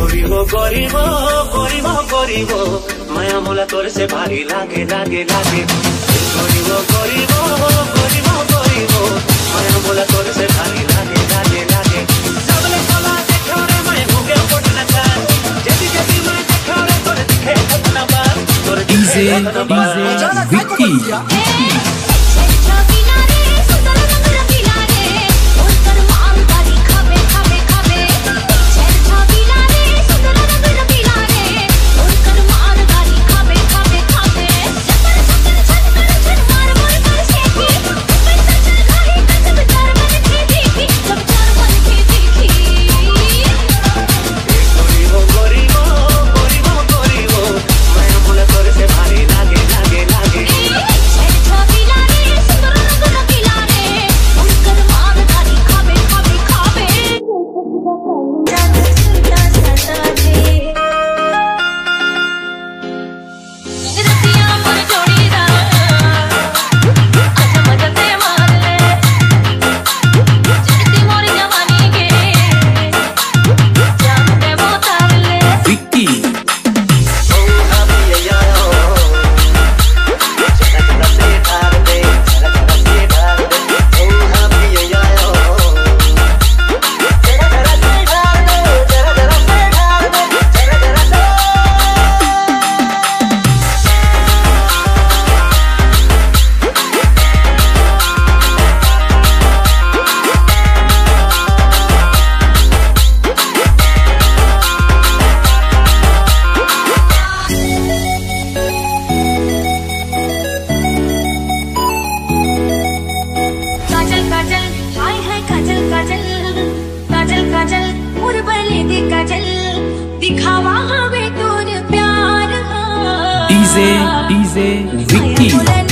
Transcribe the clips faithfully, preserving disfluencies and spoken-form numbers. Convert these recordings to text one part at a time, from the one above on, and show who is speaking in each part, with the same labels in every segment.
Speaker 1: গরিব গরিব গরিব গরিব মায়া মোলা তোর সে ভারী লাগে লাগে লাগে গরিব গরিব গরিব গরিব মায়া মোলা তোর সে ভারী লাগে লাগে লাগে सबले सोला देखो रे मैं भूखे पटना था जदी जदी मैं देखो रे तोर दिखे अपना बात तोर DJ DJ Vicky DJ DJ Vicky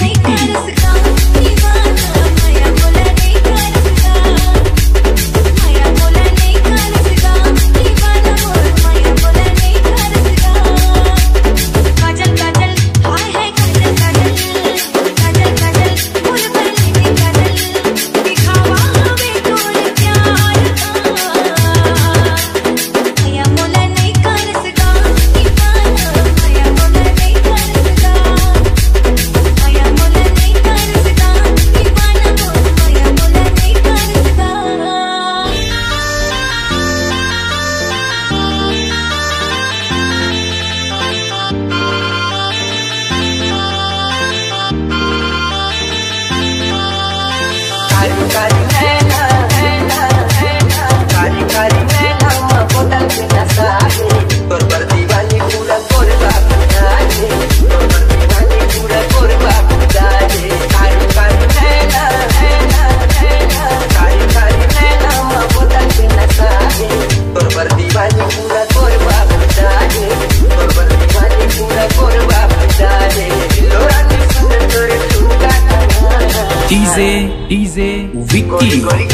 Speaker 1: DJ DJ Vicky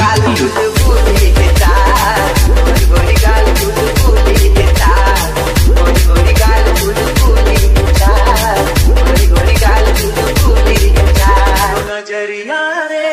Speaker 1: नजरिया रे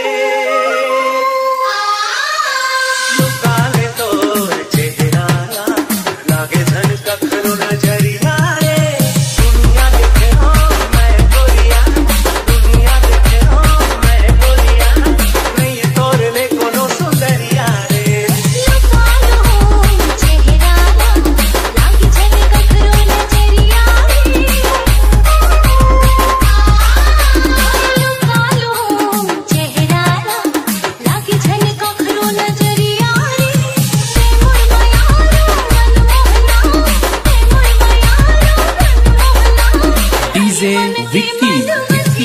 Speaker 1: लुकाले तोर चेहरा लागे धन कखरो नजरिया रे दुनिया देखे हो मैं गोरिया दुनिया देखे हो मैं गोरिया नहीं तोर ले कोनो सुंदरिया रे लुकालो चेहरा लागे धन कखरो नजरिया रे विक्की विक्की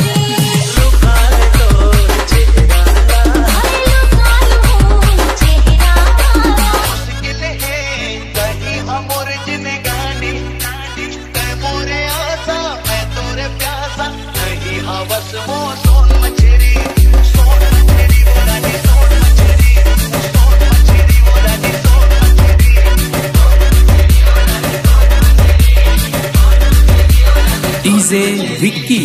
Speaker 1: डीजे विक्की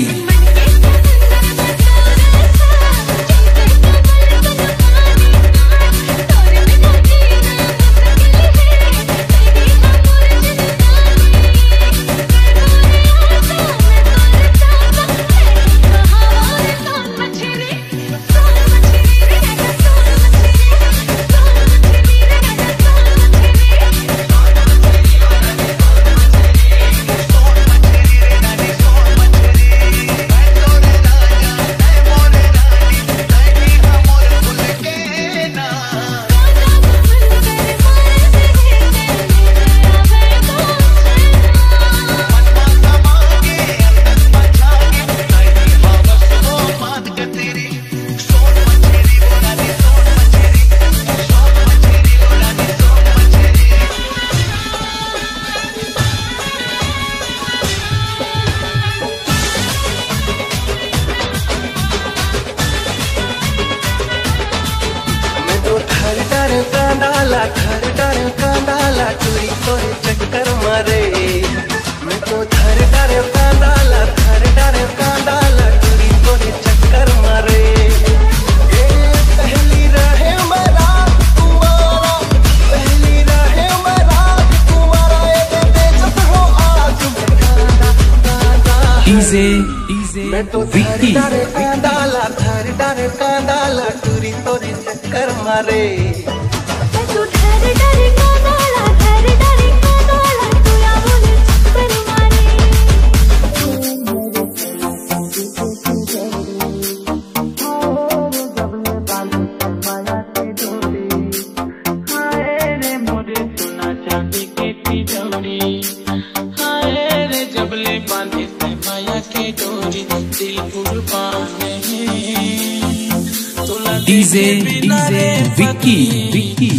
Speaker 1: कांदाला धर डर कांदाला टूरी तोरे चक्कर मारे मैं तो धर डर कांदाला धर डर कांदाला टूरी तोरे चक्कर मारे ए पहली रहे मेरा तुम्हारा पहली रहे मेरा तुम्हारा ये बेइज्जत हो आज कांदा कांदा
Speaker 2: इसे इसे
Speaker 1: मैं तो धर डर कांदाला धर डर कांदाला टूरी तोरे चक्कर मारे
Speaker 3: तू डर डर कांदाला डर डर कांदाला तू या बोले चक्कर मारे
Speaker 4: हाय रे मोरे सोना चांदी के तिजोरी हाय रे जबले बांधे से माया के डोरी दिल कुर्बान है
Speaker 2: DJ DJ Vicky Vicky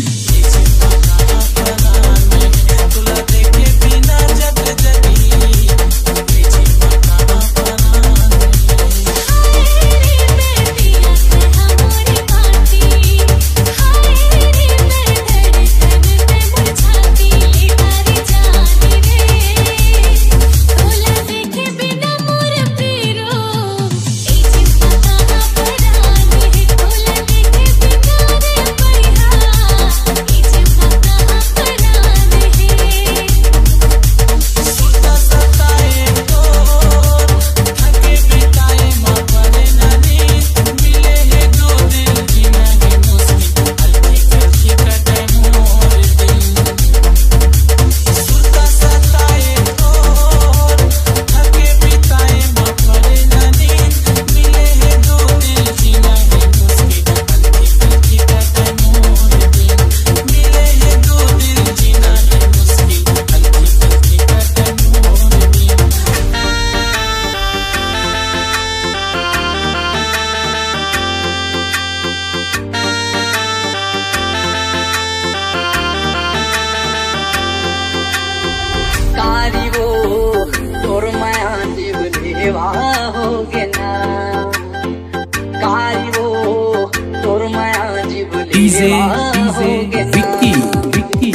Speaker 2: DJ DJ Vicky Vicky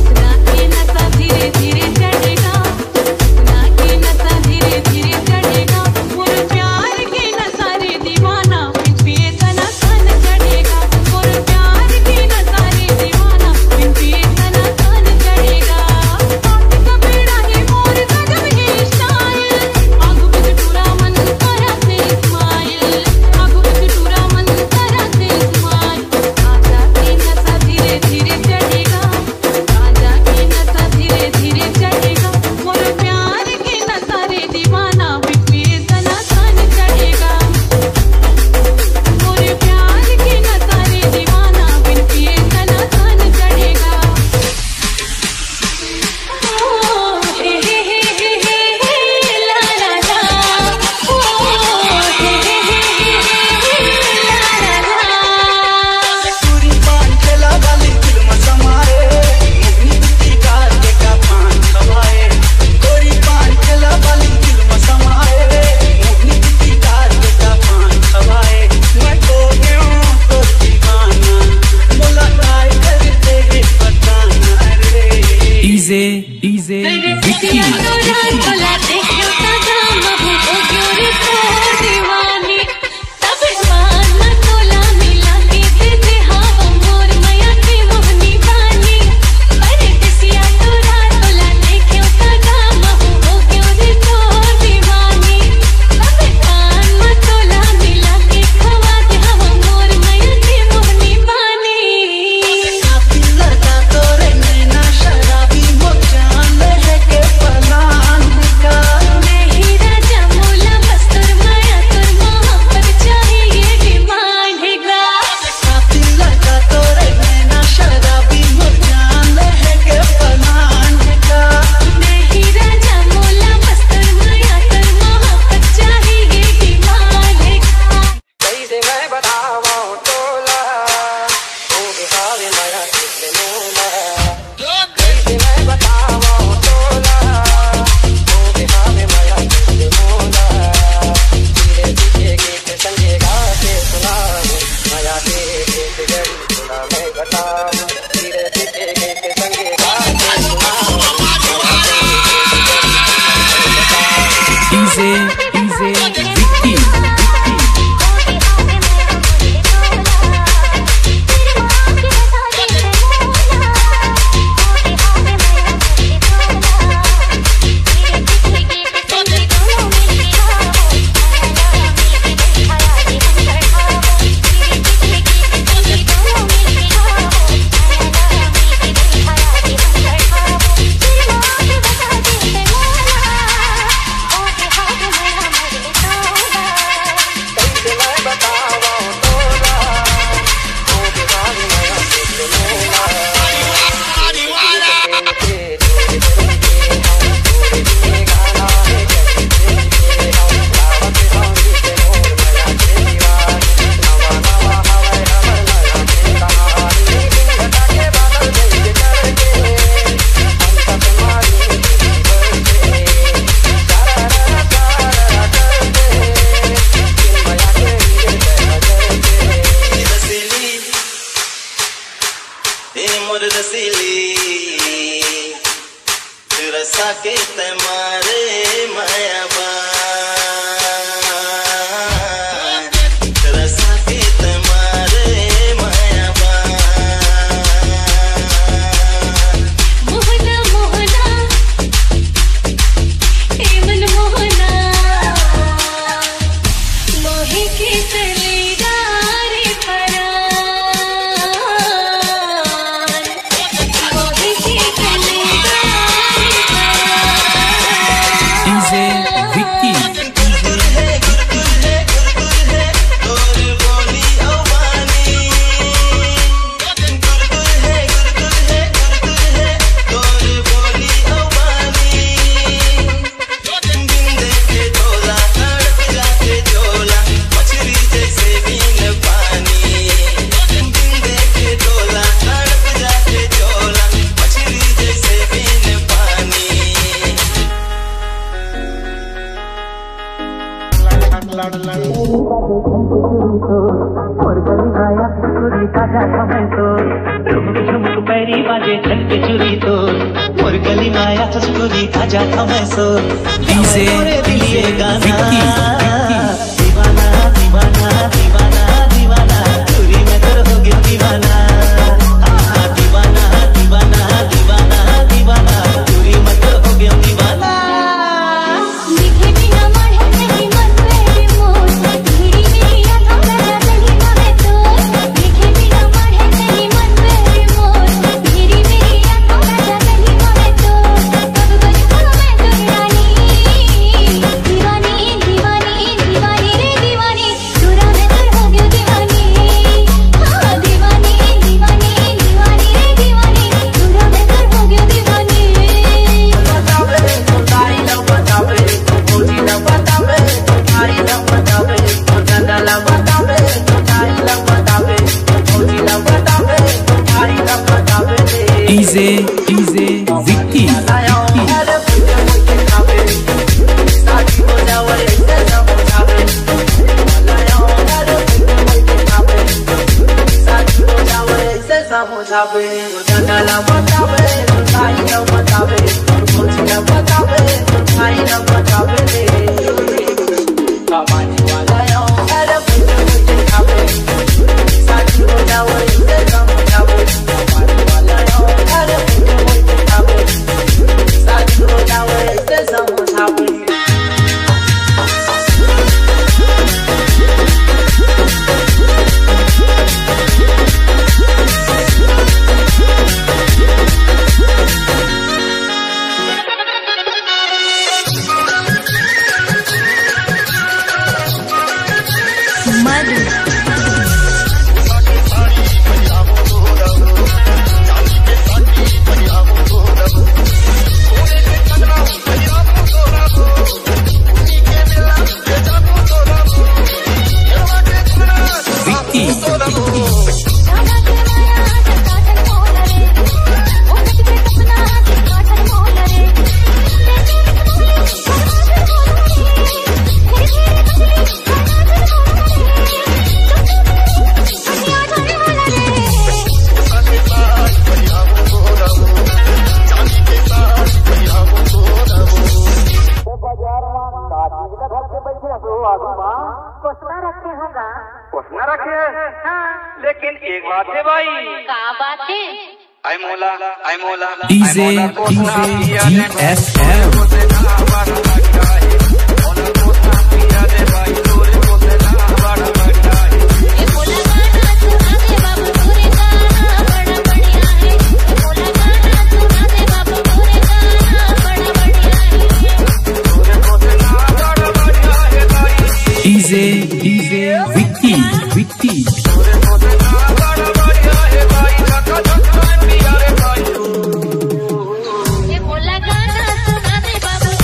Speaker 3: धीरे धीरे चढ़ेगा
Speaker 2: डीजे विक्की
Speaker 1: और गली माया चुरी ताजा समय तो झुमक झुमक पैरी बाजे छटके चुरी तो और गली माया चुरी ताजा समय सो
Speaker 2: डीजे
Speaker 1: दिलिए गाना
Speaker 2: विक्की
Speaker 1: दीवाना दीवाना दीवाना दीवाना चुरी में तो हो गया दीवाना दीवाना दीवाना दीवाना दीवाना चुरी में तो हो गया दीवाना
Speaker 3: दिखे बिना मारे नहीं मन मेरे मोर धीरी मेरी आंखों में नहीं मारे तो दिखे बिना मारे नहीं मन मेरे मोर धीरी मेरी आंखों में नहीं मारे तो कब बनी मैं दुरानी दीवानी दीवानी दीवानी रे दीवानी दूरा में तो हो गई दीवानी हाँ दीवानी दीवानी दीवानी रे दीवानी दूरा में तो हो गई दीवानी
Speaker 2: डीजे डीजे विक्की
Speaker 5: लेकिन एक बात है भाई,
Speaker 3: का बात है?
Speaker 5: आई मोला आई मोला
Speaker 2: DJ DJ G S L DJ DJ Vicky Vicky
Speaker 3: ये बोला गाना सुना दे बाबू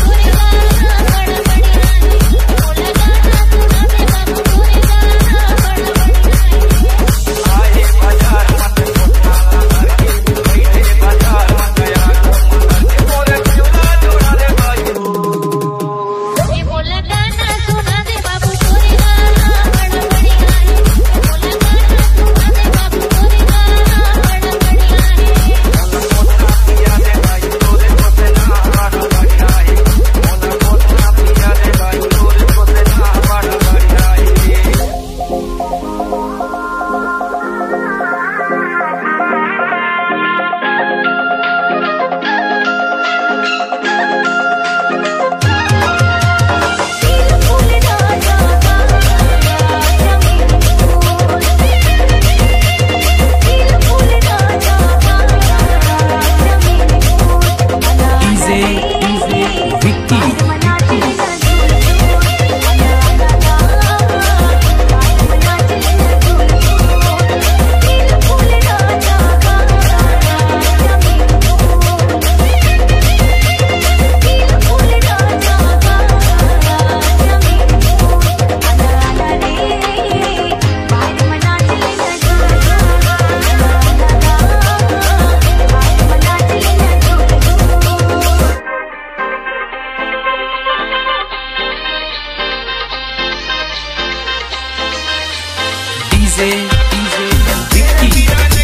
Speaker 2: डीजे डीजे विक्की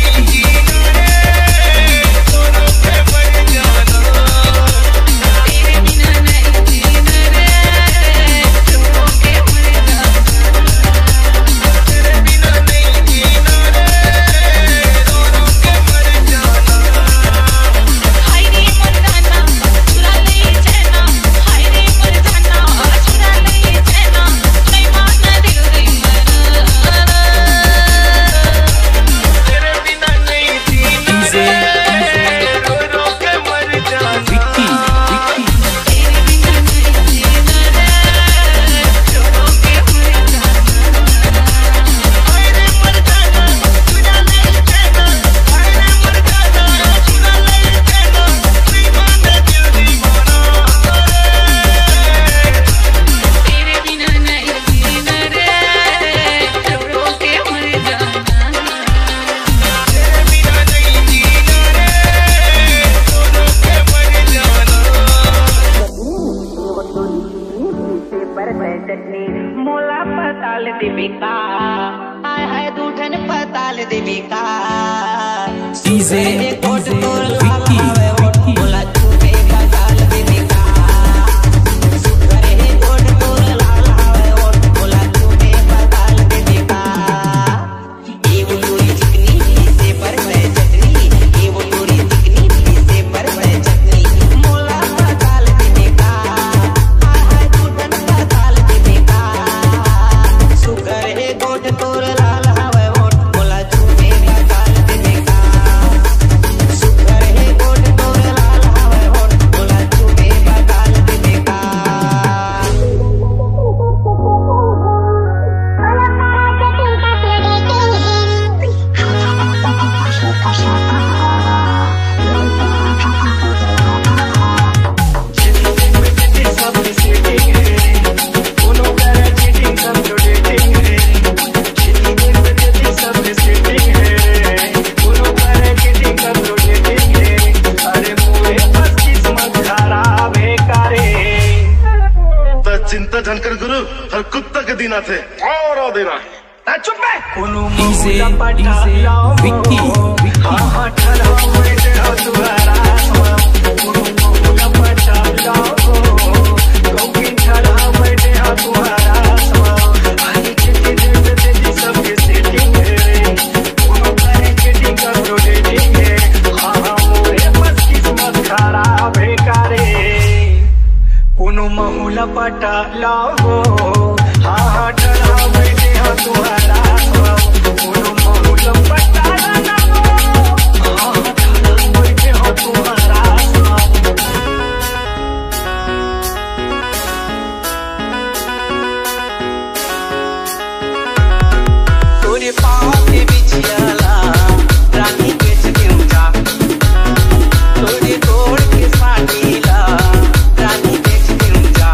Speaker 4: मोला पताल देविका हाय हाय दूठन पताल देविका
Speaker 2: डीजे डीजे विक्की
Speaker 4: मोला तूने पताल देविका सुखरे गोट गोल लाल हावे ओट मोला तूने पताल देविका ये बुलूरी चिकनी से पर मैं चटनी ये बुलूरी चिकनी से पर मैं चटनी मोला पताल देविका हाय हाय दूठन पताल देविका सुखरे गोट गोल लाल हावे ओट मोला तूने पताल देविका सुखरे गोट गोल लाल हावे ओट मोला तूने पताल देविका
Speaker 6: चिंता जानकर गुरु हर कुत्ता के दिन आते और और देना चुप है
Speaker 2: डीजे डीजे विक्की विक्की
Speaker 4: महुला पटा लाओ हाँ हाँ डरा बैठे हाँ तुम्हारा महुला पटा लाओ हाँ हाँ डरा बैठे हाँ तुम्हारा तोरे पाँव के बिछियाला रानी बेच क्यों जा तोरे तोड़ के साडीला रानी बेच क्यों जा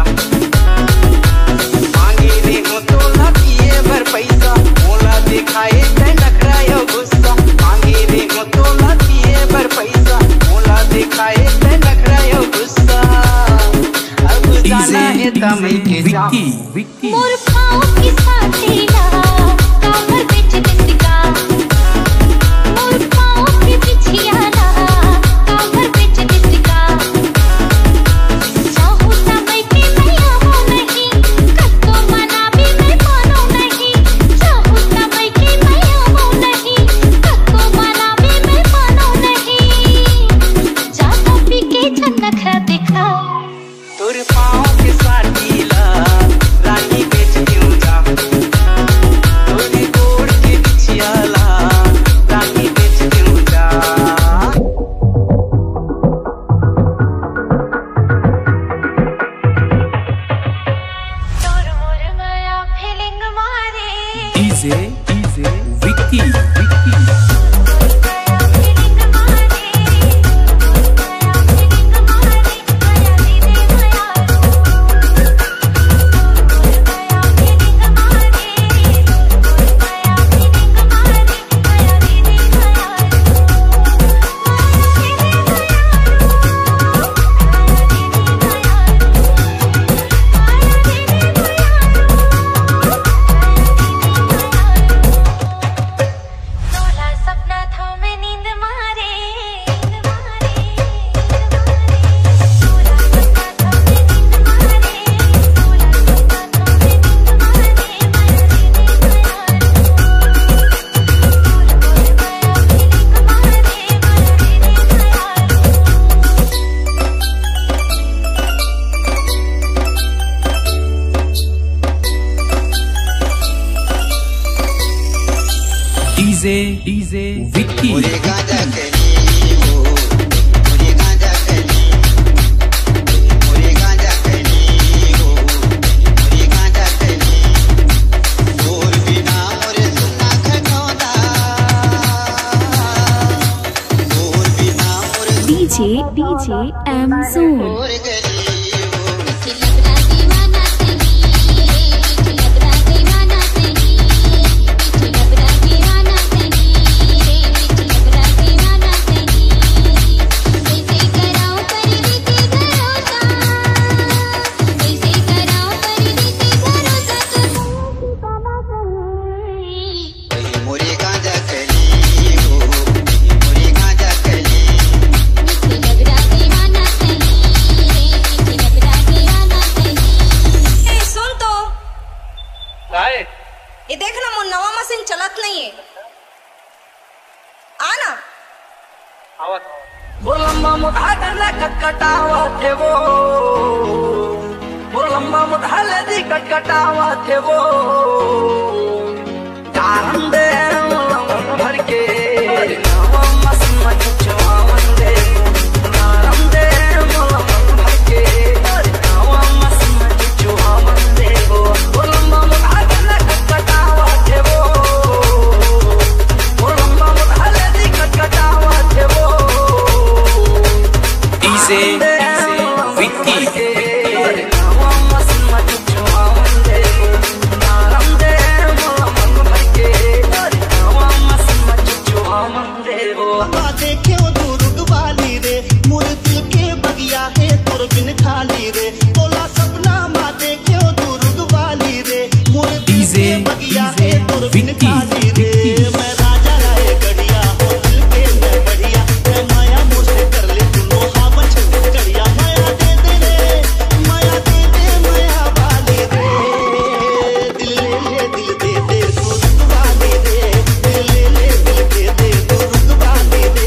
Speaker 4: मांगे रे हो तो लगिए भर पैसा मोला दिखाए ते नखरायो गुस्सा मांगे रे हो तो लगिए भर पैसा मोला दिखाए ते नखरायो गुस्सा अब जाना है तमे के जा
Speaker 2: विक्की विक्की
Speaker 3: मोर पाँव की साथीला कामर बेच दिसका मोर पाँव की बिछियाला कामर बेच दिसका चाहूँ समय के मैं आवो नहीं कत्तो मना भी मैं मानो नहीं चाहूँ समय के मैं आवो नहीं कत्तो मना भी मैं मानो नहीं जाता पी के झनखरा दिखा
Speaker 4: तोर पाँव के साडीला रानी बेच क्यों जा
Speaker 2: डीजे डीजे विक्की
Speaker 4: मुझे गांजा कली हो, मुझे गांजा कली, मुझे गांजा कली हो, मुझे गांजा कली, और बिना मोरे सुना खगौना, और बिना मोरे
Speaker 3: डीजे डीजे एम जोन
Speaker 4: और गली हो।
Speaker 3: लग रहा दीवाना सही, लग रहा दीवाना सही, लग रहा दीवाना सही, लग रहा दीवाना सही। कैसे कराऊं परिणीति भरोसा, कैसे कराऊं परिणीति भरोसा, तो बाबा सही।
Speaker 4: मुझे गांजा कली हो, मुझे गांजा कली,
Speaker 3: लग रहा दीवाना सही, लग रहा दीवाना सही।
Speaker 7: ए सुन तो,
Speaker 5: काय
Speaker 7: ये देख ना मोर नवा मशीन चलत नहीं है। आ ना
Speaker 5: आवाज
Speaker 8: बोलम्मा मुधाले कटकटावा थे वो, बोलम्मा मुधाले दी कटकटावा थे वो, कारण दे भर के नवा मसीन चुचवा दे, कारण दे भर के नवा मसीन चुचवा दे वो, बोलम्मा मुधाले कटकटावा थे वो, बोलम्मा मुधाले दी कटकटावा थे वो,
Speaker 2: डीजे विक्की
Speaker 9: देखे दुर्ग वाली रे, मोर दिल के बगिया है तोर बिन खाली रे, तोला सपना माँ देखे दुर्ग वाली रे, मोर दिल के बगिया है तोर बिन खाली रे। मैं राजा राय गढ़िया हो दिल के मैं बढ़िया, मैं माया मुझसे कर ले तू लोहा बचन करिया, माया दे दे रे, माया दे दे माया वाली रे, दिल ले ले दिल दे दे दुर्ग वाली रे, दिल ले ले दिल दे दे दुर्ग वाली रे।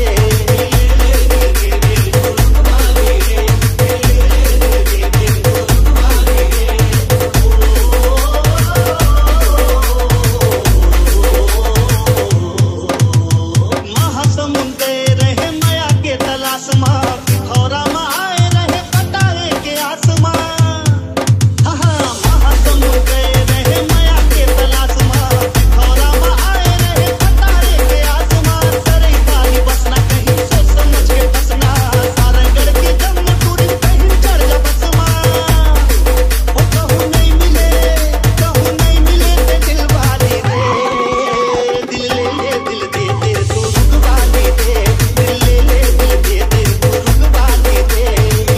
Speaker 9: महासमुंद गए रहे माया के तलाश माँ, खौरा माँ आए रहे पटाए के आसमां। हाँ हाँ महासमुंद गए रहे माया के तलाश माँ, खौरा माँ आए रहे पटाए के आसमां। सरे खाली बसना कहीं सोच समझ के बसना, सारंगढ़ की जम टूरी कहीं चढ़ जा बसमा। वो कहूँ नहीं मिले, कहूँ नहीं मिले ते दिल वाली रे, दिल ले ले दिल दे दे दुर्ग वाली रे, दिल ले ले दिल दे दे दुर्ग वाली रे।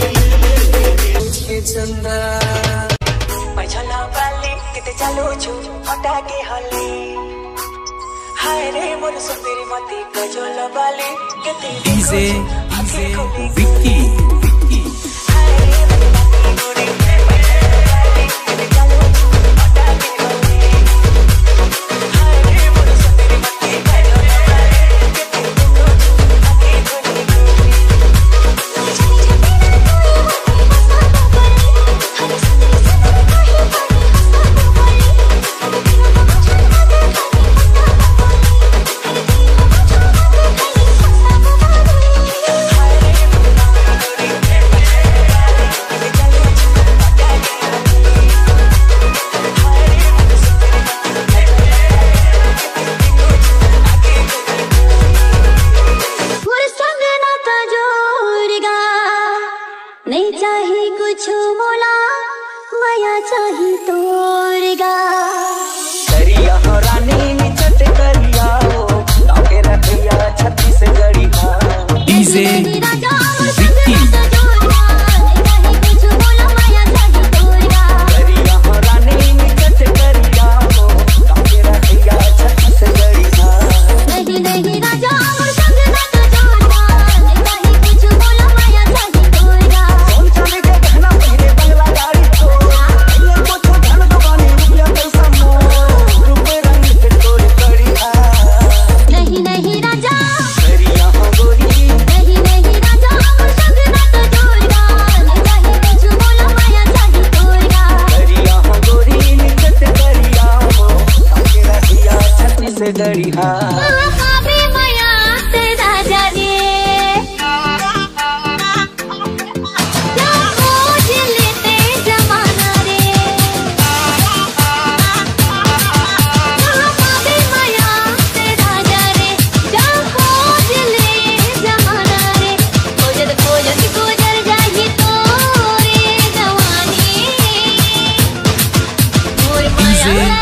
Speaker 8: चंदा पैछला बाली किते चालू छु हटाके हली, हाय रे मोर सुंदरी मती गजल बाली किते
Speaker 2: डीजे डीजे विक्की विक्की
Speaker 8: हाय रे मोर मती गोरी बाली किते चालू छु हटाके हली, हाय रे मोर सुंदरी मती गजल बाली किते हटाके हली।
Speaker 3: नहीं चाही कुछ मोला, माया चाही तोरगा।
Speaker 8: दरिया हो रानी निचट करिया हो, लाके रखिया छत्तीसगढ़ी का
Speaker 2: डीजे विक्की
Speaker 8: दरिया हो रानी निचट करिया हो, लाके रखिया छत्तीसगढ़ी का।
Speaker 3: नहीं नहीं राजा और संग ना तो जोड़ा, नहीं कुछ बोला माया चाही तोरगा।
Speaker 8: सोन चांदी के गहना पहिरे बंगला गाड़ी को, ये कुछ धन दबानी रुपया पैसा मोर, रुपए रंग से तोर करिया।
Speaker 3: नहीं नहीं राजा,
Speaker 8: दरिया हो गोरी
Speaker 3: नहीं नहीं राजा और संग ना तो जोड़ा, नहीं कुछ बोला माया चाही तोरगा।
Speaker 8: दरिया हो गोरी निचट करिया हो, लाके रखिया छत्तीसगढ़ी का।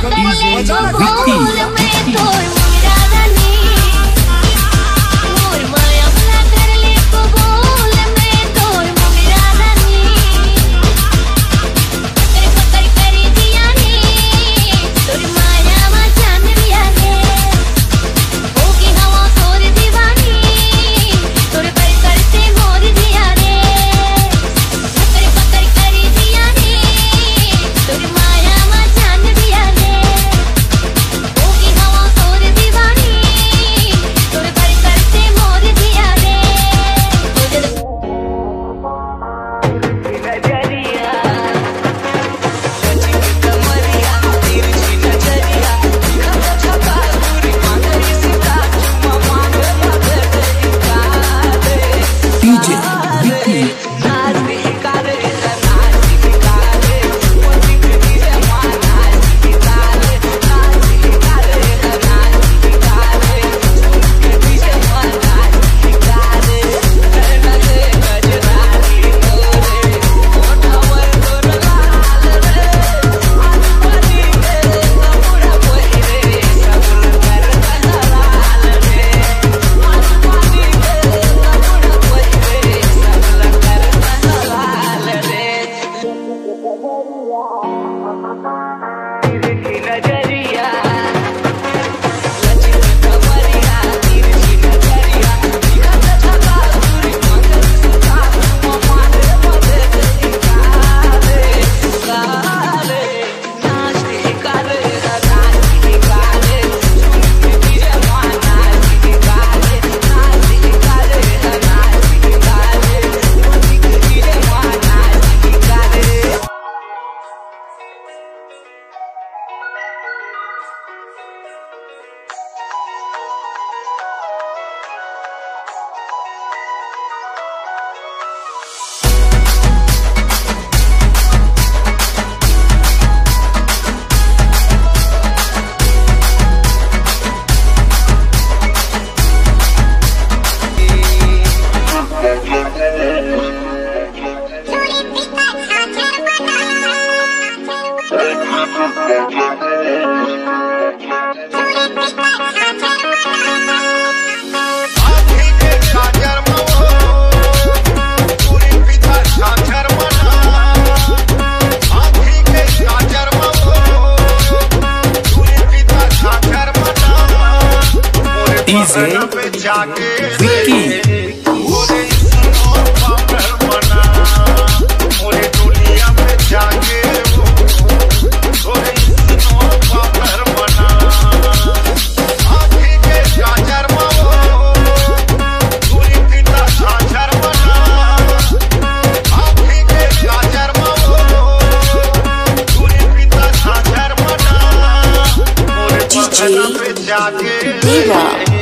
Speaker 10: Diva.